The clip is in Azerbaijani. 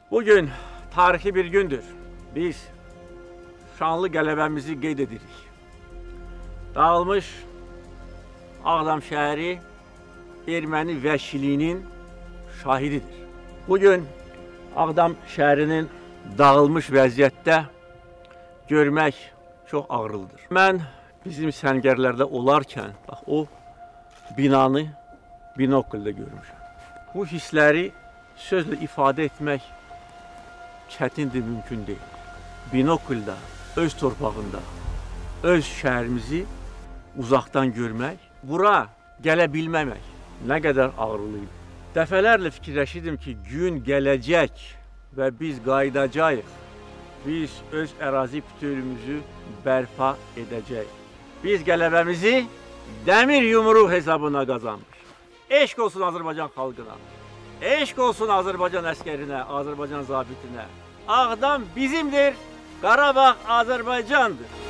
Bugün tarihi bir gündür. Biz şanlı qələbəmizi qeyd edirik. Dağılmış Ağdam şəhəri erməni vəhşiliyinin şahididir. Bugün Ağdam şəhərinin dağılmış vəziyyətdə görmək çox ağrılıdır. Mən bizim səngərlərdə olarkən bax, o binanı binokldə görmüşəm. Bu hissləri sözlə ifadə etmək çətindir, mümkün deyil. Binoklda, öz torpağında, öz şəhərimizi uzaqdan görmək, bura gələ bilməmək nə qədər ağrılıydı. Dəfələrlə fikirləşirdim ki, gün gələcək və biz qayıdacağıq. Biz öz ərazi bütövlüyümüzü bərpa edəcəyik. Biz qələbəmizi dəmir yumruq hesabına qazanmışıq. Eşq olsun Azərbaycan xalqına, eşq olsun Azərbaycan əskərinə, Azərbaycan zabitinə. Ağdam bizimdir, Qarabağ Azərbaycandır.